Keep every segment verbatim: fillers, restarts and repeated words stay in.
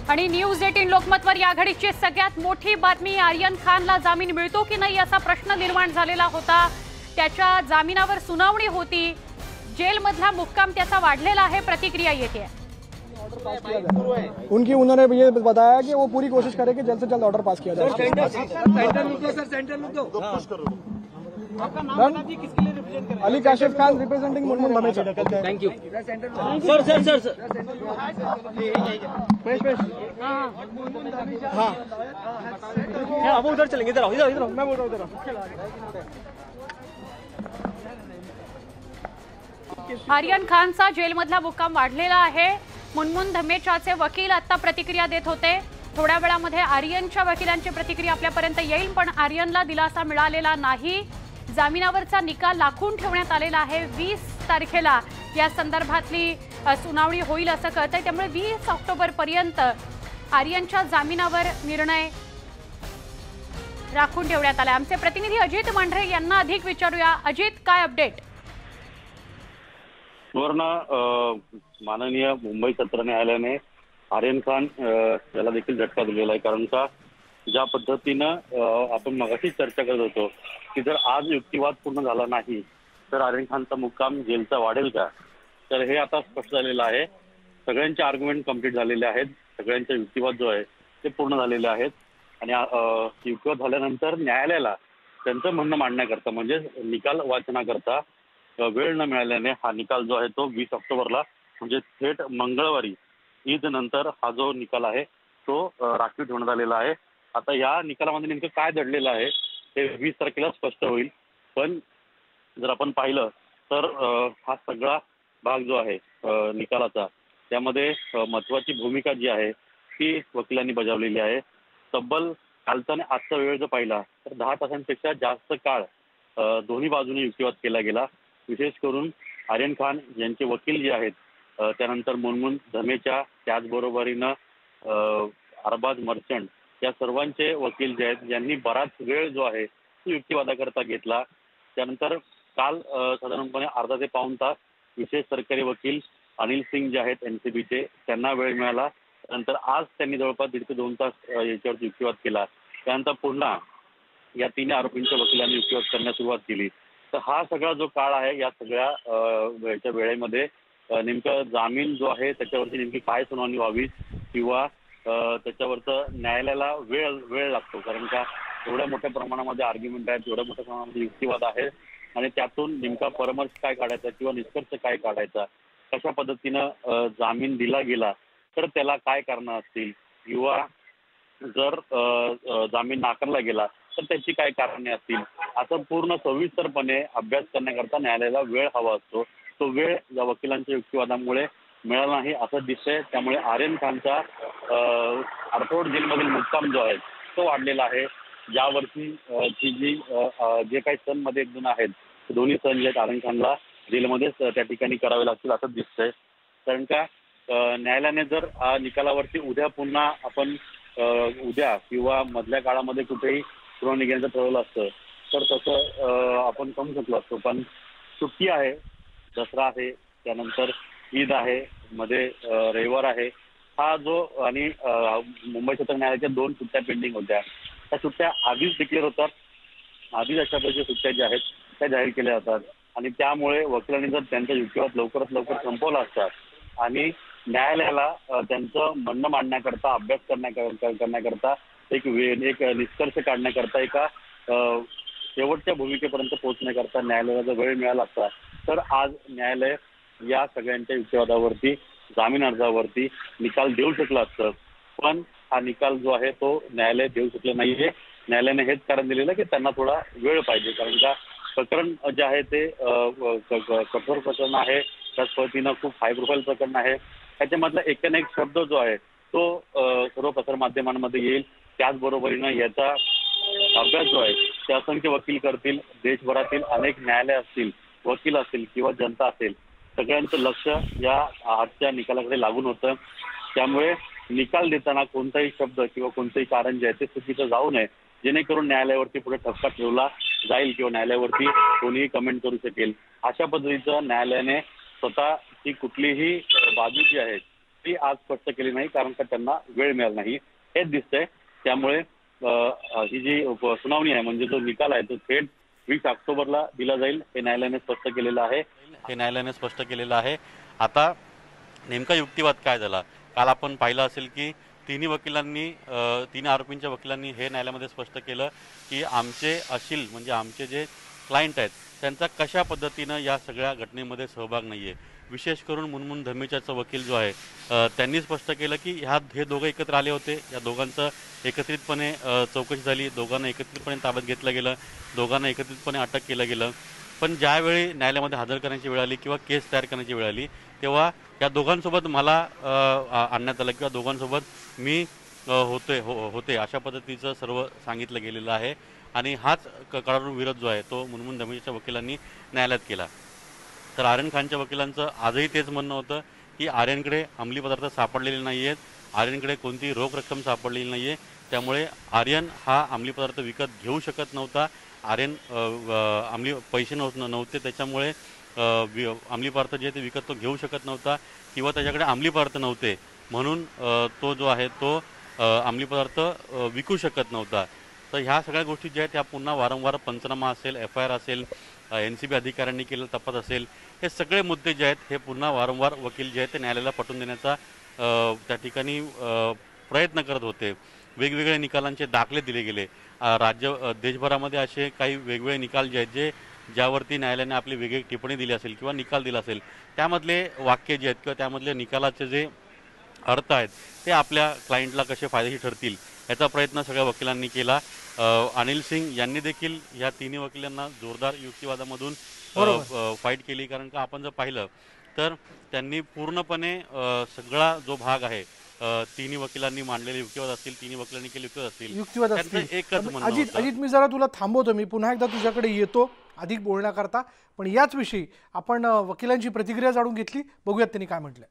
आणि news eighteen लोकमतवर या घडीची सगळ्यात मोठी बातमी, आर्यन खानला जामीन मिळतो की नाही असा प्रश्न निर्माण झालेला होता। त्याच्या जामिनावर सुनावणी होती, जेलमधला मुक्काम त्याचा वाढलेला आहे, प्रतिक्रिया येते। उनकी उन्होंने ये बताया कि वो पूरी कोशिश करे कि जल्द से जल्द ऑर्डर पास किया जाए। Ali Kashif Khan representing Munmun Dhamecha. Thank you sir sir sir sir पेश पेश हाँ अब उधर चलेंगे, इधर आओ इधर इधर मैं बोल रहा हूँ इधर। आर्यन खानचा जेलमधला मुक्काम वाढलेला आहे। मुनमुन धमेचाचे वकील आता प्रतिक्रिया देत होते। थोड्या वेळामध्ये आर्यनच्या वकिलांची प्रतिक्रिया आपल्यापर्यंत येईल, पण आर्यनला दिलासा मिळालेला नाही। जामिनावरचा निकाल राखून ठेवण्यात आलेला आहे। वीस तारखेला या संदर्भातली सुनावणी होईल असं कळतंय, त्यामुळे वीस ऑक्टोबर पर्यंत आर्यनच्या जामिनावर निर्णय राखून ठेवण्यात आला। आमचे प्रतिनिधी अजित मांढरे यांना अधिक विचारूया। अजित, काय अपडेट? वर्ण माननीय मुंबई सत्र न्यायालयाने आर्यन खान याला देखील झटका दिलेला आहे, कारण का ज्या पद्धतीनं आपण मगाशी चर्चा करत होतो की जर आज युक्तिवाद पूर्ण झाला नाही तर आर्यन खानचा मुक्काम जेलचा वाढेल का, तर हे आता स्पष्ट झालेलं आहे। सगळ्यांचे आर्ग्युमेंट कंप्लीट झालेले आहेत, सगळ्यांचे युक्तिवाद जो आहे ते पूर्ण झालेले आहेत आणि युक्तिवाद झाल्यानंतर न्यायालयाला त्यांचं म्हणणं मांडण्याकरता म्हणजे निकाल वाचनाकरता वेळ न मिळाल्याने हा निकाल जो आहे तो वीस ऑक्टोबरला म्हणजे थेट मंगळवारी ईद नंतर हा जो निकाल आहे तो राखीव ठेवण्यात आलेला आहे। आता या निकालामध्ये नेमकं काय दडलेलं आहे हे वीस तारखेला स्पष्ट होईल, पण जर आपण पाहिलं तर हा सगळा भाग जो आहे निकालाचा त्यामध्ये महत्वाची भूमिका जी आहे ती वकिलांनी बजावलेली आहे। तब्बल कालचा आणि आजचा वेळ जर पाहिला तर दहा तासांपेक्षा जास्त काळ दोन्ही बाजूने युक्तिवाद केला गेला। विशेष करून आर्यन खान यांचे वकील जे आहेत, त्यानंतर मुनमुन धमेचा, त्याचबरोबरीनं अरबाज मर्चंट या सर्वांचे वकील जे आहेत यांनी बराच वेळ जो आहे तो युक्तिवादाकरता घेतला। त्यानंतर काल साधारणपणे अर्धा ते पाऊण तास विशेष सरकारी वकील अनिल सिंग जे आहेत एनसीबीचे त्यांना वेळ मिळाला। त्यानंतर आज त्यांनी जवळपास दीड ते दोन तास याच्यावर युक्तिवाद केला। त्यानंतर पुन्हा या तिन्ही आरोपींच्या वकिलांनी युक्तिवाद करण्यास सुरुवात केली। तर हा सगळा जो काळ आहे या सगळ्या याच्या वेळेमध्ये नेमकं जामीन जो आहे त्याच्यावरती नेमकी काय सुनावणी व्हावी किंवा त्याच्यावरचं न्यायालयाला वेळ वेळ लागतो, कारण का एवढ्या मोठ्या प्रमाणामध्ये आर्ग्युमेंट आहेत, एवढ्या मोठ्या प्रमाणामध्ये युक्तिवाद आहे आणि त्यातून नेमका परामर्श काय काढायचा किंवा निष्कर्ष काय काढायचा, कशा पद्धतीनं जामीन दिला गेला तर त्याला काय कारणं असतील किंवा जर जामीन नाकारला गेला तर त्याची काय कारणे असतील, असं पूर्ण सविस्तरपणे अभ्यास करण्याकरता न्यायालयाला वेळ हवा असतो। तो वेळ या वकिलांच्या युक्तिवादामुळे मिळाला नाही असं दिसतंय। त्यामुळे आर्यन खानचा आर्थोड जेलमधील मुक्काम जो आहे तो वाढलेला आहे। यावर्षी ची जी जे काही सणमध्ये एक जण आहेत दोन्ही सण जे आहेत आर्यन खानला जेलमध्येच त्या ठिकाणी करावे लागतील असं दिसतंय, कारण का न्यायालयाने जर निकालावरती उद्या पुन्हा आपण उद्या किंवा मधल्या काळामध्ये कुठेही सुनावणी घेण्याचं ठरवलं असतं तर तसं आपण समजू शकलो असतो, पण सुट्टी आहे, दसरा आहे, त्यानंतर ईद आहे, मध्ये रविवार आहे, हा जो आणि मुंबई सत्र न्यायालयाच्या दोन सुट्ट्या पेंडिंग होत्या, त्या सुट्ट्या आधीच डिक्लेअर होतात, आधीच अशा प्रकारच्या सुट्ट्या ज्या आहेत त्या जाहीर केल्या जातात आणि त्यामुळे वकिलांनी जर त्यांचा युक्तिवाद लवकरात लवकर संपवला असता आणि न्यायालयाला त्यांचं म्हणणं मांडण्याकरता अभ्यास करण्या करण्याकरता एक वेळ एक निष्कर्ष काढण्याकरता एका शेवटच्या भूमिकेपर्यंत पोहोचण्याकरता न्यायालयाला जर वेळ मिळाला असता तर आज न्यायालय या सगळ्यांच्या युक्तिवादावरती जामीन अर्जावरती निकाल देऊ शकलं असतं, पण हा निकाल जो आहे तो न्यायालय देऊ शकलं नाहीये। न्यायालयाने हेच कारण दिलेलं की त्यांना थोडा वेळ पाहिजे, कारण का प्रकरण जे आहे ते कठोर प्रकरण आहे, त्याच पद्धतीनं खूप हाय प्रोफाईल प्रकरण आहे। त्याच्यामधला एक ना एक शब्द जो आहे तो सर्व प्रसारमाध्यमांमध्ये येईल, त्याचबरोबरीनं याचा अभ्यास जो आहे ते असंख्य वकील करतील, देशभरातील अनेक न्यायालय असतील, वकील असतील किंवा जनता असेल, सगळ्यांचं लक्ष या आजच्या निकालाकडे लागून होतं। त्यामुळे निकाल देताना कोणताही शब्द किंवा कोणतंही कारण जे आहे ते चुकीचं जाऊ नये, जेणेकरून न्यायालयावरती पुढे ठपका ठेवला जाईल किंवा न्यायालयावरती कोणीही कमेंट करू शकेल। अशा पद्धतीचं न्यायालयाने स्वतःची कुठलीही बाजू जी आहे ती आज स्पष्ट केली नाही, कारण का त्यांना वेळ मिळाला नाही हेच दिसतंय. त्यामुळे ही जी सुनावणी आहे म्हणजे जो निकाल आहे तो थेट वीस ऑक्टोबरला दिला जाईल हे न्यायालयाने स्पष्ट केलेलं आहे हे न्यायालयाने स्पष्ट केलेलं आहे. आता नेमका युक्तिवाद काय झाला, काल आपण पाहिलं असेल की तिन्ही वकिलांनी तिन्ही आरोपींच्या वकिलांनी हे न्यायालयामध्ये स्पष्ट केलं की आमचे अशील म्हणजे आमचे जे क्लायंट आहेत त्यांचा कशा पद्धतीनं या सगळ्या घटनेमध्ये सहभाग नाही आहे. विशेष करून मुनमुन धमेचाचा वकील जो आहे त्यांनी स्पष्ट केलं की ह्या हे दोघं एकत्र आले होते, या दोघांचं एकत्रितपणे चौकशी झाली, दोघांना एकत्रितपणे ताब्यात घेतलं गेलं, दोघांना एकत्रितपणे अटक केलं गेलं. पण ज्यावेळी न्यायालयामध्ये हजर करण्याची वेळ आली किंवा केस तयार करण्याची वेळ आली तेव्हा या दोघांसोबत मला आणण्यात आलं किंवा दोघांसोबत मी होते हो होते अशा पद्धतीचं सर्व सांगितलं गेलेलं आहे. आणि हाच कडाडून विरोध जो आहे तो मुनमुन धमेचाच्या वकिलांनी न्यायालयात केला. तर आर्यन खानच्या वकिलांचं आजही तेच म्हणणं होतं की आर्यनकडे अंमली पदार्थ सापडलेले नाही आहेत, आर्यनकडे कोणतीही रोख रक्कम सापडलेली नाही आहे, त्यामुळे आर्यन हा अंमली पदार्थ विकत घेऊ शकत नव्हता. आर्यन अंमली पैसे नव्ह नव्हते त्याच्यामुळे अंमली पदार्थ जे ते विकत तो घेऊ शकत नव्हता किंवा त्याच्याकडे अंमली पदार्थ नव्हते म्हणून तो जो आहे तो अंमली पदार्थ विकू शकत नव्हता. तर ह्या सगळ्या गोष्टी ज्या आहेत त्या पुन्हा वारंवार पंचनामा असेल, एफ आय आर असेल, एन सी बी अधिकाऱ्यांनी केलेला तपास असेल, हे सगळे मुद्दे जे आहेत हे पुन्हा वारंवार वकील जे आहेत ते न्यायालयाला पटवून देण्याचा त्या ठिकाणी प्रयत्न करत होते. वेगवेगळ्या निकालांचे दाखले दिले गेले. राज्य देशभरामध्ये असे काही वेगवेगळे निकाल जे आहेत जे ज्यावरती न्यायालयाने आपली वेगळी टिप्पणी दिली असेल किंवा निकाल दिला असेल त्यामधले वाक्य जे आहेत किंवा त्यामधले निकालाचे जे अर्थ आहेत ते आपल्या क्लायंटला कसे फायदेशीर ठरतील याचा प्रयत्न सगळ्या वकिलांनी केला. अनिल सिंग यांनी देखील या तिन्ही वकिलांना जोरदार युक्तिवादामधून फाईट केली, कारण का आपण जर पाहिलं तर त्यांनी पूर्णपणे सगळा जो भाग आहे तिन्ही वकिलांनी मांडलेले युक्तिवाद असतील, तिन्ही वकिलांनी केले युक्तिवाद असतील, युक्तिवाद असतील एकच म्हणणं अजित होतं. अजित मी जरा तुला थांबवतो, मी पुन्हा एकदा तुझ्याकडे येतो अधिक बोलण्याकरता, पण याच विषयी आपण वकिलांची प्रतिक्रिया जाणून घेतली, बघूयात त्यांनी काय म्हटलंय.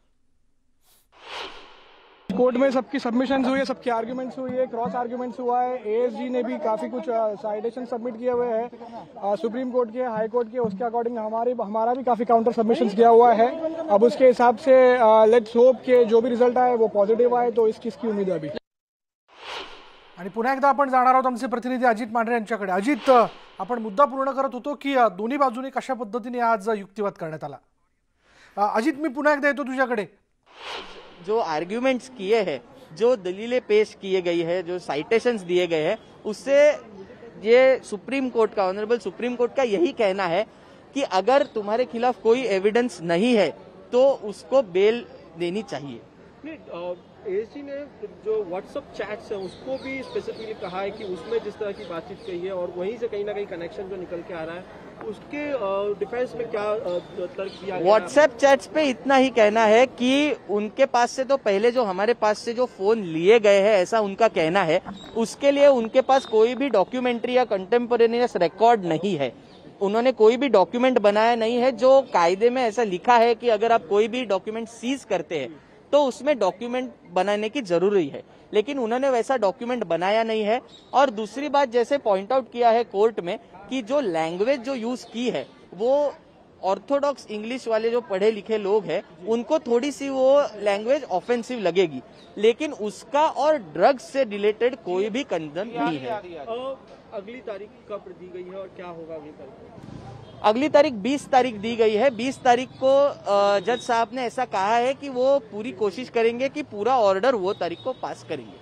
कोर्ट में सबकी सबमिशंस हुई है, सबके आर्ग्यूमेंट्स हुई है, क्रॉस आर्ग्यूमेंट्स हुआ है, एएसजी ने भी काफ़ी कुछ साइटेशन सबमिट किए हुए हैं सुप्रीम कोर्ट के, हाई कोर्ट के, उसके अकॉर्डिंग हमारे हमारा भी काफ़ी काउंटर सबमिशंस किया हुआ है. अब उसके हिसाब से लेट्स होप के जो भी रिजल्ट आए वो पॉझिटिव्ह आए, तो इसकी इसकी उम्मीद है अभी. आणि पुन्हा एकदा आपण जाणार आहोत आमचे प्रतिनिधी अजित मांढरे यांच्याकडे. अजित, आपण मुद्दा पूर्ण करत होतो की दोन्ही बाजूने कशा पद्धतीने आज युक्तिवाद करण्यात आला. अजित, मी पुन्हा एकदा येतो तुझ्याकडे. जो आर्ग्यूमेंट्स किए हैं, जो दलीलें पेश किए गई है, जो साइटेशंस दिए गए हैं, उससे ये सुप्रीम कोर्ट का ऑनरेबल सुप्रीम कोर्ट का यही कहना है कि अगर तुम्हारे खिलाफ कोई एविडेंस नहीं है तो उसको बेल देनी चाहिए. एएसजी ने जो व्हाट्सएप चैट्स है उसको भी स्पेसिफिकली कहा है कि उसमें जिस तरह की बातचीत कही है और वहीं से कहीं ना कहीं कनेक्शन जो निकल के आ रहा है उसके डिफेंस में क्या तर्क दिया गया. व्हाट्सएप चैट्स पे इतना ही कहना है कि उनके पास से तो पहले जो हमारे पास से जो फोन लिए गए हैं ऐसा उनका कहना है, उसके लिए उनके पास कोई भी डॉक्यूमेंट्री या कंटेम्पोरेनियस रिकॉर्ड नहीं है. उन्होंने कोई भी डॉक्यूमेंट बनाया नहीं है. जो कायदे में ऐसा लिखा है कि अगर आप कोई भी डॉक्यूमेंट सीज करते हैं तो उसमें डॉक्यूमेंट बनाने की जरूरी है, लेकिन उन्होंने वैसा डॉक्यूमेंट बनाया नहीं है. और दूसरी बात, जैसे पॉइंट आउट किया है कोर्ट में कि जो लैंग्वेज जो यूज की है वो ऑर्थोडॉक्स इंग्लिश वाले जो पढ़े लिखे लोग हैं उनको थोड़ी सी वो लैंग्वेज ऑफेंसिव लगेगी, लेकिन उसका और ड्रग्स से रिलेटेड कोई भी कंसर्न नहीं है. अगली तारीख कब दी गई है और क्या होगा अगली तारीख? अगली तारीख बीस तारीख दी गई है. बीस तारीख को जज साहब ने ऐसा कहा है कि वो पूरी कोशिश करेंगे कि पूरा ऑर्डर वो तारीख को पास करेंगे.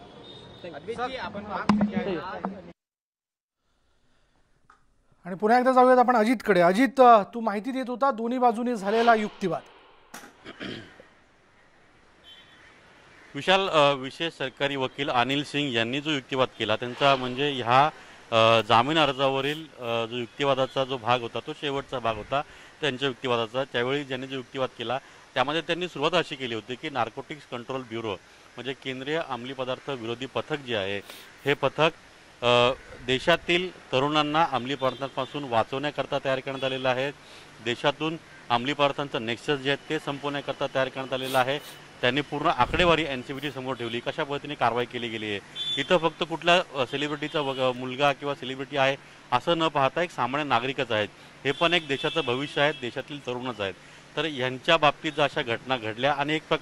आणि पुन्हा एकदा जाऊयात आपण अजितकडे. अजित, तू माहिती देत होता दोन्ही बाजूने झालेला युक्तिवाद. विशाल, विशेष सरकारी वकील अनिल सिंग यांनी जो युक्तिवाद केला त्यांचा म्हणजे ह्या जामीन अर्जावरील जो युक्तिवादाचा जो भाग होता तो शेवटचा भाग होता त्यांच्या युक्तिवादाचा. त्यावेळी ज्यांनी जो युक्तिवाद केला त्यामध्ये त्यांनी सुरुवात अशी केली होती की नार्कोटिक्स कंट्रोल ब्युरो म्हणजे केंद्रीय अंमली पदार्थ विरोधी पथक जे आहे हे पथक देशातील तरुणांना अंमली पदार्थांपासून वाचवण्याकरता तयार करण्यात आलेलं आहे. देशातून अंमली पदार्थांचं नेक्सस जे आहे ते संपवण्याकरता तयार करण्यात आलेलं आहे. त्यांनी पूर्ण आकडेवारी एन सी बी टी समोर ठेवली, कशा पद्धतीने कारवाई केली गेली आहे. इथं फक्त कुठल्या सेलिब्रिटीचा मुलगा किंवा सेलिब्रिटी आहे असं न पाहता एक सामान्य नागरिकच आहेत, हे पण एक देशाचं भविष्य आहेत, देशातील तरुणच आहेत. तर यांच्या बाबतीत जर अशा घटना घडल्या आणि एक प्रकारे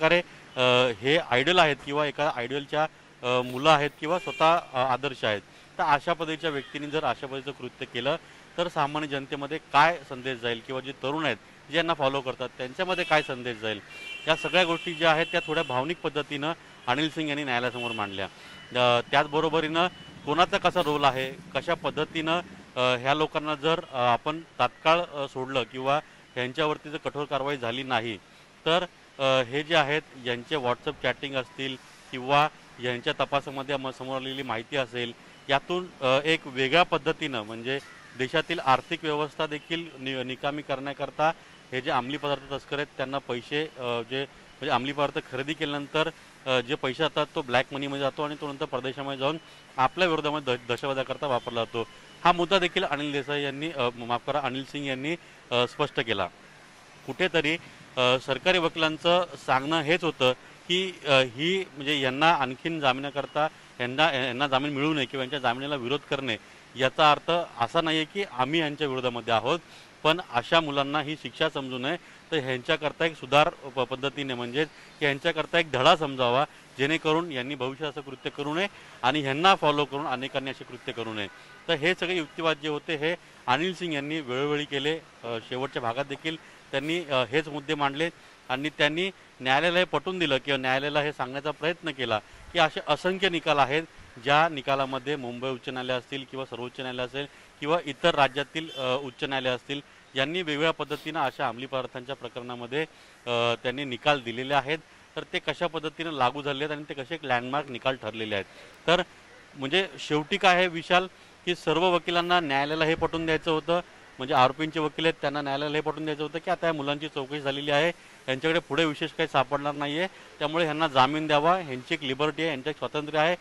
हे आयडल आहेत किंवा एका आयडलच्या मुलं आहेत किंवा स्वतः आदर्श आहेत, तर अशा पद्धतीच्या व्यक्तींनी जर अशा पद्धतीचं कृत्य केलं तर सामान्य जनतेमध्ये काय संदेश जाईल किंवा जे तरुण आहेत ज्यांना फॉलो करतात त्यांच्यामध्ये काय संदेश जाईल, या सगळ्या गोष्टी ज्या आहेत त्या थोड्या भावनिक पद्धतीनं अनिल सिंग यांनी न्यायालयासमोर मांडल्या. त्याचबरोबरीनं कोणाचा कसा रोल आहे, कशा पद्धतीनं ह्या लोकांना जर आपण तात्काळ सोडलं किंवा ह्यांच्यावरती जर कठोर कारवाई झाली नाही तर हे जे आहेत यांचे व्हॉट्सअप चॅटिंग असतील किंवा यांच्या तपासामध्ये समोर आलेली माहिती असेल, यातून एक वेगळ्या पद्धतीनं म्हणजे देशातील आर्थिक व्यवस्था देखील नि निकामी करण्याकरता हे जे अंमली पदार्थ तस्कर आहेत त्यांना पैसे जे म्हणजे अंमली पदार्थ खरेदी केल्यानंतर जे पैसे जातात तो ब्लॅक मनीमध्ये जातो आणि तो नंतर परदेशामध्ये जाऊन आपल्या विरोधामध्ये दहशतवादाकरता वापरला जातो. हा मुद्दा देखील अनिल देसाई यांनी माफ करा अनिल सिंग यांनी स्पष्ट केला. कुठेतरी सरकारी वकिलांचं सांगणं हेच होतं की ही म्हणजे यांना आणखीन जामिनाकरता यांना यांना जामीन मिळू नये किंवा यांच्या जामिनाला विरोध करणे याचा अर्थ असा नाही आहे की आम्ही यांच्या विरोधामध्ये आहोत, पण अशा मुलांना ही शिक्षा समजू नये तर ह्यांच्याकरता एक सुधार पद्धतीने म्हणजेच की ह्यांच्याकरता एक धडा समजावा जेणेकरून यांनी भविष्यात असं कृत्य करू नये आणि ह्यांना फॉलो करून अनेकांनी असे कृत्य करू नये. तर हे सगळे युक्तिवाद जे होते हे अनिल सिंग यांनी वेळोवेळी केले. शेवटच्या भागात देखील त्यांनी हेच मुद्दे मांडले आणि त्यांनी न्यायालयाला हे पटवून दिलं किंवा न्यायालयाला हे सांगण्याचा प्रयत्न केला की असे असंख्य निकाल आहेत ज्या निकालामध्ये मुंबई उच्च न्यायालय असतील किंवा सर्वोच्च न्यायालय असेल किंवा इतर राज्यातील उच्च न्यायालय असतील यांनी वेगवेगळ्या पद्धतीनं अशा अंमली पदार्थांच्या प्रकरणामध्ये त्यांनी निकाल दिलेले आहेत. तर ते कशा पद्धतीनं लागू झाले आहेत आणि ते कसे एक लँडमार्क निकाल ठरलेले आहेत. तर म्हणजे शेवटी काय आहे विशाल की सर्व वकिलांना न्यायालयाला हे पटवून द्यायचं होतं, म्हणजे आरोपींचे वकील आहेत त्यांना न्यायालयाला हे पटवून द्यायचं होतं की आता या मुलांची चौकशी झालेली आहे, यांच्याकडे पुढे विशेष काही सापडणार नाही आहे, त्यामुळे ह्यांना जामीन द्यावा, ह्यांची एक लिबर्टी आहे, यांचं एक स्वातंत्र्य आहे,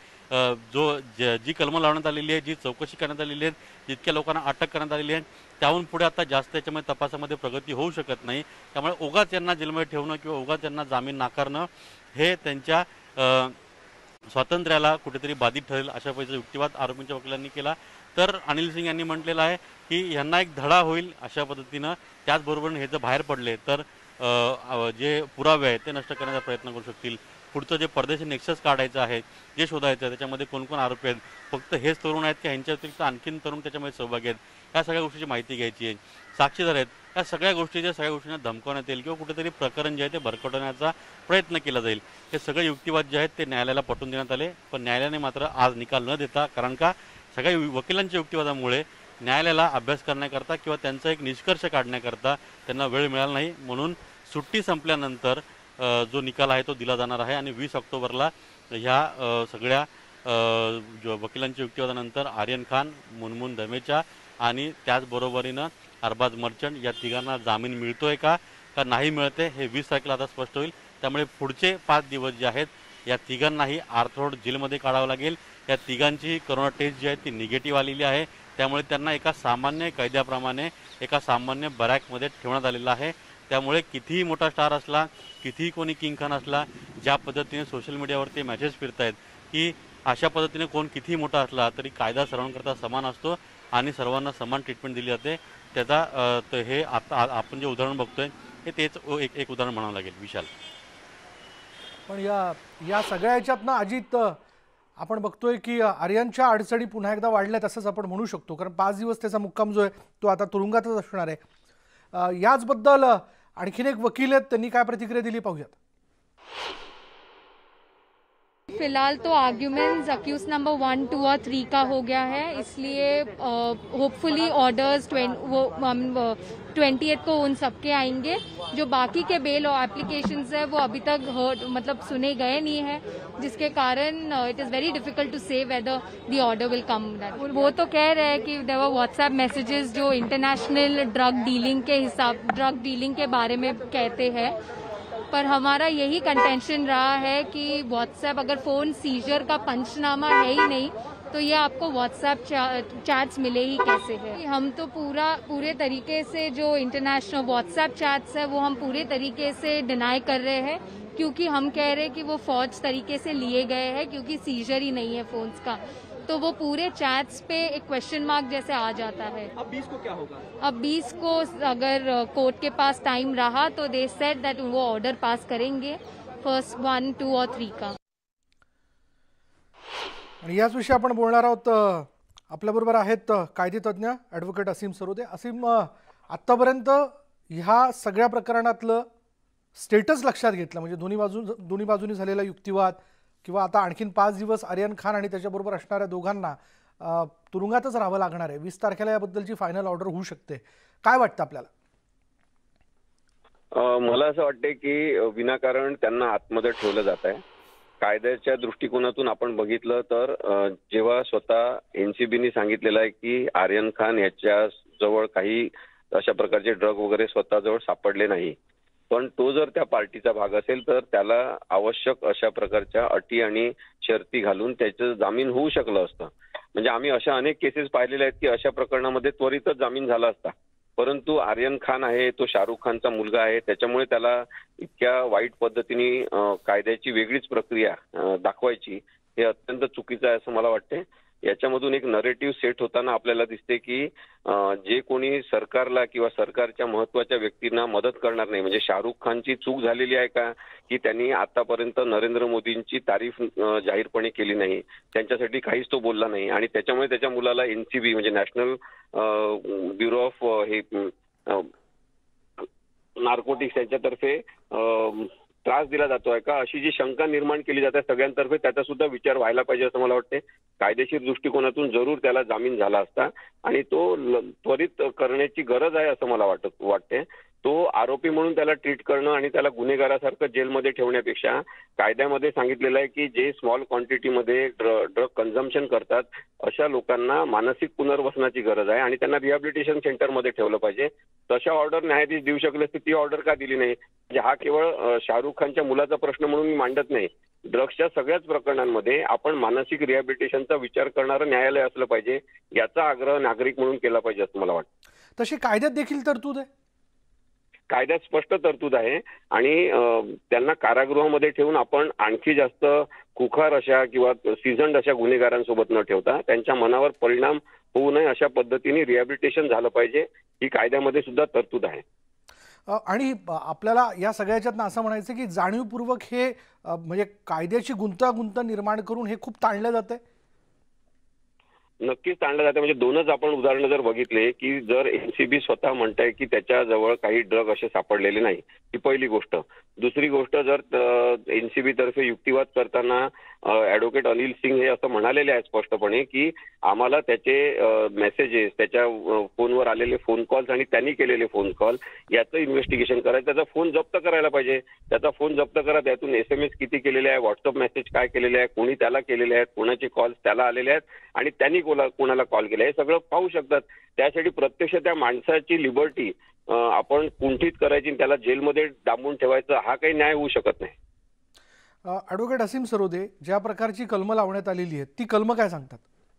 जो जी कलमं लावण्यात आलेली आहे, जी चौकशी करण्यात आलेली आहे, जितक्या लोकांना अटक करण्यात आलेली आहे त्याहून पुढे आता जास्त याच्यामध्ये तपासामध्ये प्रगती होऊ शकत नाही, त्यामुळे उगाच यांना जेलमध्ये ठेवणं किंवा उगाच यांना जामीन नाकारणं हे त्यांच्या स्वातंत्र्याला कुठेतरी बाधित ठरेल अशा पद्धतीचा युक्तिवाद आरोपींच्या वकिलांनी केला. तर अनिल सिंग यांनी म्हटलेलं आहे की यांना एक धडा होईल अशा पद्धतीनं. त्याचबरोबर हे जर बाहेर पडले तर जे पुरावे आहेत ते नष्ट करण्याचा प्रयत्न करू शकतील. पुढचं जे परदेशी नेक्सस काढायचं आहे, जे शोधायचं आहे त्याच्यामध्ये कोण कोण आरोपी आहेत, फक्त हेच तरुण आहेत की ह्यांच्या व्यतिरिक्त आणखीन तरुण त्याच्यामध्ये सहभागी आहेत, या सगळ्या गोष्टीची माहिती घ्यायची आहे. साक्षीदार आहेत, या सगळ्या गोष्टीच्या सगळ्या गोष्टींना धमकवण्यात येईल किंवा कुठेतरी प्रकरण जे आहे ते भरकटवण्याचा प्रयत्न केला जाईल. हे सगळे युक्तिवाद जे आहेत ते न्यायालयाला पटवून देण्यात आले, पण न्यायालयाने मात्र आज निकाल न देता, कारण का सगळ्या वकिलांच्या युक्तिवादामुळे न्यायालयाला अभ्यास करण्याकरता किंवा त्यांचा एक निष्कर्ष काढण्याकरता त्यांना वेळ मिळाला नाही. म्हणून सुट्टी संपल्यानंतर जो निकाल आहे तो दिला जाणार आहे आणि वीस ऑक्टोबरला ह्या सगळ्या वकिलांच्या युक्तिवादानंतर आर्यन खान, मुनमुन धमेचा आणि त्याचबरोबरीनं अरबाज मर्चंट या तिघांना जामीन मिळतोय का का नाही मिळते हे वीस तारखेला आता स्पष्ट होईल. त्यामुळे पुढचे पाच दिवस जे आहेत या तिघांनाही आर्थरोड जेलमध्ये काढावं लागेल. या तिघांची करोना टेस्ट जी आहे ती निगेटिव्ह आलेली आहे, त्यामुळे त्यांना एका सामान्य कैद्याप्रमाणे एका सामान्य बॅरॅकमध्ये ठेवण्यात आलेलं आहे. त्यामुळे कितीही मोठा स्टार असला, कितीही कोणी किंग खान असला, ज्या पद्धतीने सोशल मीडियावरती मेसेज फिरत आहेत की अशा पद्धतीने कोण कितीही मोठा असला तरी कायदा सर्वांकरता समान असतो आणि सर्वांना समान ट्रीटमेंट दिली जाते, त्याचा हे आता आपण जे उदाहरण बघतोय हे तेच एक एक उदाहरण म्हणावं लागेल विशाल. पण या या सगळ्या ह्याच्यातनं अजित आपण बघतोय की आर्यनच्या अडचणी पुन्हा एकदा वाढल्यात असंच आपण म्हणू शकतो, कारण पाच दिवस त्याचा मुक्काम जो आहे तो आता तुरुंगातच असणार आहे. याचबद्दल आणखीन एक वकील आहेत, त्यांनी काय प्रतिक्रिया दिली पाहूयात. फिलहाल तो arguments accused number one two और थ्री का हो गया है, इसलिए होपफुली ऑर्डर्स वो ट्वेंटी को उन सबके आएंगे. जो बाकी के बेल और एप्लीकेशंस है वो अभी तक हर्ड मतलब सुने गए नहीं है, जिसके कारण it is very difficult to say whether the order will come. वो तो कह रहे हैं कि देयर वर व्हाट्सएप मैसेजेस जो इंटरनेशनल ड्रग डीलिंग के हिसाब ड्रग डीलिंग के बारे में कहते हैं, पर हमारा यही कंटेंशन रहा है कि व्हाट्सएप अगर फ़ोन सीजर का पंचनामा है ही नहीं तो ये आपको व्हाट्सएप चैट्स मिले ही कैसे है. हम तो पूरा पूरे तरीके से जो इंटरनेशनल व्हाट्सएप चैट्स है वो हम पूरे तरीके से डिनाई कर रहे हैं, क्योंकि हम कह रहे हैं कि वो फौज तरीके से लिए गए हैं, क्योंकि सीजर ही नहीं है फ़ोन्स का, तो वो पूरे चैट्स पे एक क्वेश्चन मार्क जैसे आ जाता है. अब बीस को क्या होगा? अब बीस को अगर कोर्ट के पास टाइम रहा तो दे सेड दैट वो ऑर्डर पास करेंगे. फर्स्ट वन टू और थ्री का। आणि याच विषयी आपण बोलणार आहोत. आपल्याबरोबर आहेत कायदेतज्ञ ॲडव्होकेट असीम सरोदे. असीम, आत्तापर्यंत ह्या सगळ्या प्रकरणातलं स्टेटस लक्षात घेतलं म्हणजे दोन्ही बाजू दोन्ही बाजूनी झालेला युक्तिवाद किंवा आता आणखीन पाच दिवस आर्यन खान आणि त्याच्याबरोबर असणाऱ्या दोघांना तुरुंगातच राहावं लागणार आहे. वीस तारखेला याबद्दलची फायनल ऑर्डर होऊ शकते. काय वाटतं आपल्याला? मला असं वाटतंय की विनाकारण त्यांना आतमध्ये ठेवलं जात आहे. कायद्याच्या दृष्टिकोनातून आपण बघितलं तर जेव्हा स्वतः एनसीबीने सांगितलेलं आहे की आर्यन खान याच्या जवळ काही अशा प्रकारचे ड्रग वगैरे स्वतःजवळ सापडले नाही, पण तो जर त्या पार्टीचा भाग असेल तर त्याला आवश्यक अशा प्रकारच्या अटी आणि शर्ती घालून त्याचं जामीन होऊ शकलं असतं. म्हणजे आम्ही अशा अनेक केसेस पाहिलेल्या आहेत की अशा प्रकरणामध्ये त्वरितच जामीन झाला असता, परंतु आर्यन खान आहे, तो शाहरुख खानचा मुलगा आहे, त्याच्यामुळे त्याला इतक्या वाईट पद्धतीने कायद्याची वेगळीच प्रक्रिया दाखवायची हे अत्यंत चुकीचं आहे असं मला वाटते. याच्यामधून एक नरेटिव्ह सेट होताना आपल्याला दिसते की जे कोणी सरकारला किंवा सरकारच्या महत्वाच्या व्यक्तींना मदत करणार नाही, म्हणजे शाहरुख खानची चूक झालेली आहे का की त्यांनी आतापर्यंत नरेंद्र मोदींची तारीफ जाहीरपणे केली नाही, त्यांच्यासाठी काहीच तो बोलला नाही आणि त्याच्यामुळे त्याच्या मुलाला एनसीबी म्हणजे नॅशनल ब्युरो ऑफ हे नार्कोटिक्स यांच्यातर्फे त्रास दिला जातोय का अशी जी शंका निर्माण केली जाते सगळ्यांतर्फे, त्याचा सुद्धा विचार व्हायला पाहिजे असं मला वाटते. कायदेशीर दृष्टिकोनातून जरूर त्याला जामीन झाला असता आणि तो त्वरित करण्याची गरज आहे असं मला वाटत वाटते. तो आरोपी म्हणून त्याला ट्रीट करणं आणि त्याला गुन्हेगारासारखं जेलमध्ये ठेवण्यापेक्षा कायद्यामध्ये सांगितलेलं आहे की जे स्मॉल क्वांटिटीमध्ये ड्रग कन्झम्पशन करतात अशा लोकांना मानसिक पुनर्वसनाची गरज आहे आणि त्यांना रिहॅबिलिटेशन सेंटरमध्ये ठेवलं पाहिजे. तशा ऑर्डर न्यायाधीश देऊ शकले असते, ती ऑर्डर का दिली नाही? म्हणजे हा केवळ शाहरुख खानच्या मुलाचा प्रश्न म्हणून मी मांडत नाही. ड्रग्सच्या सगळ्याच प्रकरणांमध्ये आपण मानसिक रिहॅबिलिटेशनचा विचार करणारं न्यायालय असलं पाहिजे, याचा आग्रह नागरिक म्हणून केला पाहिजे असं मला वाटतं. तशी कायद्यात देखील तरतूद आहे? कायद्यात स्पष्ट तरतूद आहे आणि त्यांना कारागृहामध्ये ठेवून आपण आणखी जास्त खुखार अशा किंवा सीझन्ड अशा गुन्हेगारांसोबत न ठेवता त्यांच्या मनावर परिणाम होऊ नये अशा पद्धतीने रिहॅबिलिटेशन झालं पाहिजे, ही कायद्यामध्ये सुद्धा तरतूद आहे. आणि आपल्याला या सगळ्याच्यातनं असं म्हणायचं की जाणीवपूर्वक हे म्हणजे कायद्याची गुंतागुंत निर्माण करून हे खूप ताणलं जातंय. नक्कीच ताणलं जातं. म्हणजे दोनच आपण उदाहरणं जर बघितले की जर एनसीबी स्वतः म्हणताय की त्याच्याजवळ काही ड्रग असे सापडलेले नाही, ही पहिली गोष्ट. दुसरी गोष्ट, जर एनसीबी तर्फे युक्तिवाद करताना ॲडव्होकेट अनिल सिंग हे असं म्हणालेले आहे स्पष्टपणे की आम्हाला त्याचे मेसेजेस, त्याच्या फोनवर आलेले फोन कॉल्स आणि त्यांनी केलेले फोन कॉल याचं इन्व्हेस्टिगेशन करायचं, त्याचा फोन जप्त करायला पाहिजे. त्याचा फोन जप्त करा, त्यातून एस एम एस किती केलेले आहे, व्हॉट्सअप मेसेज काय केलेले आहे, कोणी त्याला केलेले आहेत, कोणाचे कॉल्स त्याला आलेले आहेत आणि त्यांनी कोणाला कॉल केला हे सगळं पाहू शकतात. त्यासाठी प्रत्यक्ष त्या माणसाची लिबर्टी आपण कुंठित करायची, त्याला जेलमध्ये डांबून ठेवायचं, हा काही न्याय होऊ शकत नाही. ॲडव्होकेट असीम सरोदे, ज्या प्रकारची कलमं लावण्यात आलेली आहेत ती कलमं काय सांगतात?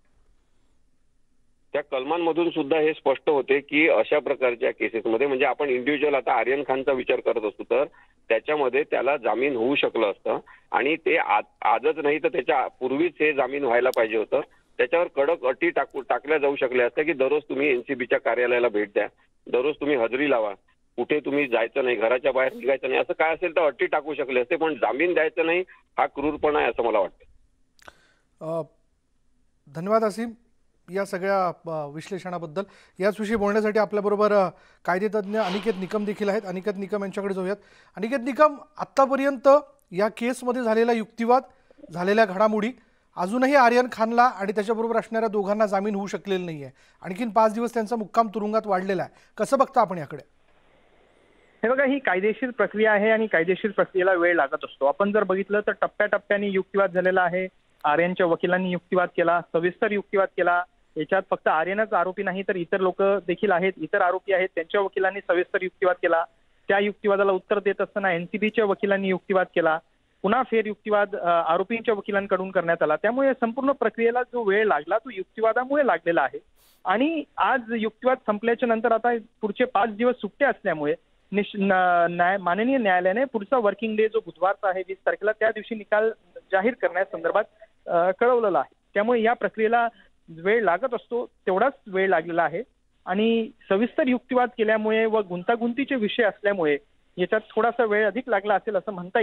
त्या कलमांमधून सुद्धा हे स्पष्ट होते की अशा प्रकारच्या केसेसमध्ये म्हणजे आपण इंडिव्हिज्युअल आता आर्यन खानचा विचार करत असतो तर त्याच्यामध्ये त्याला जामीन होऊ शकलं असतं आणि ते आजच नाही तर त्याच्या पूर्वीच हे जामीन व्हायला पाहिजे होतं. त्याच्यावर कडक अटी टाकू टाकल्या जाऊ शकल्या असत्या की दररोज तुम्ही एनसीबीच्या कार्यालयाला भेट द्या, दररोज तुम्ही हजेरी लावा, कुठे तुम्ही जायचं नाही, घराच्या बाहेर निघायचं नाही, असं काय असेल तर अटी टाकू शकले असते, पण जामीन द्यायचं नाही हा क्रूरपणा आहे असं मला वाटतं. धन्यवाद असीम या सगळ्या विश्लेषणाबद्दल. याच विषयी बोलण्यासाठी आपल्याबरोबर कायदेतज्ञ अनिकेत निकम देखील आहेत. अनिकेत निकम यांच्याकडे जाऊयात. अनिकेत निकम, आत्तापर्यंत या केसमध्ये झालेला युक्तिवाद, झालेल्या घडामोडी, अजूनही आर्यन खानला आणि त्याच्याबरोबर असणाऱ्या दोघांना जामीन होऊ शकलेला नाही आहे. आणखीन पाच दिवस त्यांचा मुक्काम तुरुंगात वाढलेला आहे. कसं बघता आपण याकडे? हे बघा, ही कायदेशीर प्रक्रिया आहे आणि कायदेशीर प्रक्रियेला वेळ लागत असतो. आपण जर बघितलं तर टप्प्याटप्प्याने युक्तिवाद झालेला आहे. आर्यनच्या वकिलांनी युक्तिवाद केला, सविस्तर युक्तिवाद केला. याच्यात फक्त आर्यनच आरोपी नाही तर इतर लोक देखील आहेत, इतर आरोपी आहेत, त्यांच्या वकिलांनी सविस्तर युक्तिवाद केला. त्या युक्तिवादाला उत्तर देत असताना एनसीबीच्या वकिलांनी युक्तिवाद केला. पुन्हा फेर युक्तिवाद आरोपींच्या वकिलांकडून करण्यात आला. त्यामुळे संपूर्ण प्रक्रियेला जो वेळ लागला तो युक्तिवादामुळे लागलेला आहे. आणि आज युक्तिवाद संपल्याच्या नंतर आता पुढचे पाच दिवस सुट्टे असल्यामुळे न्याय माननीय न्यायालयाने पुढचा वर्किंग डे जो बुधवारचा आहे वीस तारखेला त्या दिवशी निकाल जाहीर करण्यासंदर्भात कळवलेला आहे. त्यामुळे या प्रक्रियेला वेळ लागत असतो, तेवढाच वेळ लागलेला आहे. आणि सविस्तर युक्तिवाद केल्यामुळे व गुंतागुंतीचे विषय असल्यामुळे याच्यात थोडासा वेळ अधिक लागला असेल असं म्हणता येईल.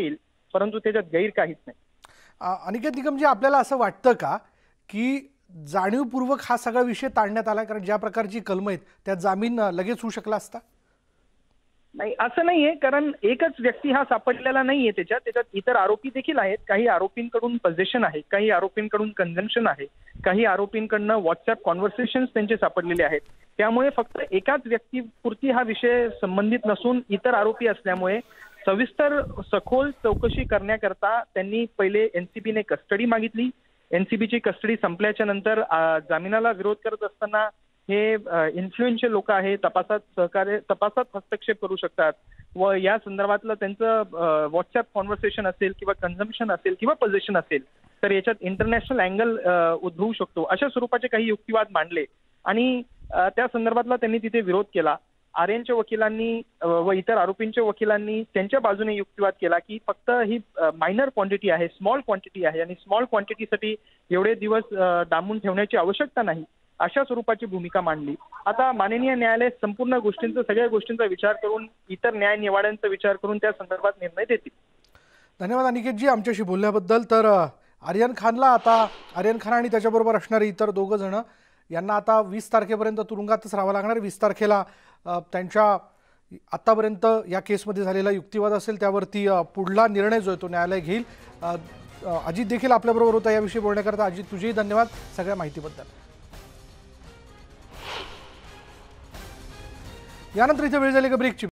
परंतु त्याच्यात गैर काहीच नाही. अ, अनिकेत निकमजी, आपल्याला असं वाटतं का की जाणीवपूर्वक हा सगळा विषय ताणण्यात आला, कारण ज्या प्रकारची कलमं आहेत त्यात जामीन अ, लगेच होऊ शकला असता? नाही, असं नाहीये, कारण एकच व्यक्ती हा सापडलेला नाहीये त्याच्यात त्याच्यात इतर आरोपी देखील आहेत. काही आरोपींकडून पोझेशन आहे, काही आरोपींकडून कन्झम्पशन आहे, काही आरोपींकडनं व्हॉट्सअप कॉन्व्हर्सेशन्स त्यांचे सापडलेले आहेत. त्यामुळे फक्त एकाच व्यक्तीपुरती हा विषय संबंधित नसून इतर आरोपी असल्यामुळे सविस्तर सखोल चौकशी करण्याकरता त्यांनी पहिले एनसीबीने कस्टडी मागितली. एनसीबीची कस्टडी संपल्याच्या नंतर अ, जामिनाला विरोध करत असताना हे इन्फ्लुएन्शियल लोक आहे, तपासात सहकार्य तपासात हस्तक्षेप करू शकतात व या संदर्भातलं त्यांचं व्हॉट्सअप कॉन्व्हर्सेशन असेल किंवा कन्झम्पशन असेल किंवा पोझिशन असेल तर याच्यात इंटरनॅशनल अँगल उद्भवू शकतो, अशा स्वरूपाचे काही युक्तिवाद मांडले आणि अ, त्या संदर्भातला त्यांनी तिथे विरोध केला. आर्यनच्या वकिलांनी अ, व इतर आरोपींच्या वकिलांनी त्यांच्या बाजूने युक्तिवाद केला की फक्त ही मायनर क्वांटिटी आहे, स्मॉल क्वांटिटी आहे आणि स्मॉल क्वांटिटीसाठी एवढे दिवस अ, डांबून ठेवण्याची आवश्यकता नाही, अशा स्वरूपाची भूमिका मांडली. आता माननीय न्यायालय संपूर्ण गोष्टींचा सगळ्या गोष्टींचा विचार करून इतर न्याय निवाड्यांचा विचार करून त्या संदर्भात निर्णय देतील. धन्यवाद अनिकेतजी आमच्याशी बोलल्याबद्दल. तर अ, आर्यन खानला आता आर्यन खान आणि त्याच्याबरोबर असणारे इतर दोघं जण यांना आता वीस तारखेपर्यंत तुरुंगातच राहावं लागणार. वीस तारखेला अ, त्यांच्या आत्तापर्यंत या केसमध्ये झालेला युक्तिवाद असेल त्यावरती अ, पुढला निर्णय जो आहे तो न्यायालय घेईल. अ, अ, अजित देखील आपल्याबरोबर होता याविषयी बोलण्याकरता. अजित, तुझेही धन्यवाद सगळ्या माहितीबद्दल. यानंतर इथे वेळ झाली का ब्रेकची.